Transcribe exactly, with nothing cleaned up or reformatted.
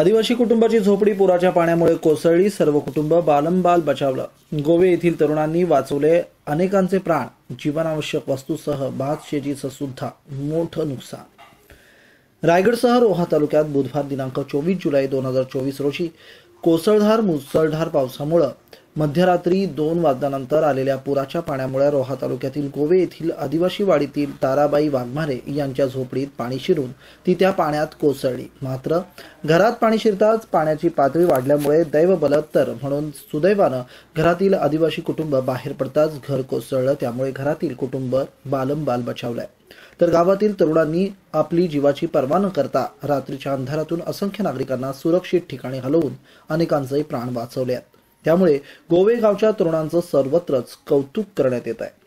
आदिवासी कुटुंबाची झोपडी पुराच्या पाण्यामुळे कोसळली, सर्व कुटुंब बालंबाल बचावलं। गोवे येथील तरुणांनी वाचवले अनेकांचे प्राण, जीवनावश्यक वस्तूसह भात शेतीचं सुद्धा मोठं नुकसान। रायगडसह रोहा तालुक्यात बुधवार दिनांक चोवीस जुलै दोन हजार चोवीस रोजी कोसळधार मुसळधार पावसामुळे मध्यरात्री दोन वाजल्यानंतर आलेल्या पुराच्या पाण्यामुळे रोहा तालुक्यातील गोवे येथील आदिवासी वाडीतील ताराबाई वाघमारे यांच्या झोपडीत पाणी शिरून ती त्या पाण्यात कोसळली। मात्र घरात पाणी शिरताच पाण्याची पातळी वाढल्यामुळे दैव बलत्तर म्हणून सुदैवानं घरातील आदिवासी कुटुंब बाहेर पडताच घर कोसळलं। त्यामुळे घरातील कुटुंब बालंबाल बचावलंय, तर गावातील तरुणांनी आपली जीवाची पर्वा न करता रात्रीच्या अंधारातून असंख्य नागरिकांना सुरक्षित ठिकाणी हलवून अनेकांचे प्राण वाचवले आहेत। त्यामुळे गोवे गावच्या तरुणांचं सर्वत्रच कौतुक करण्यात येत आहे।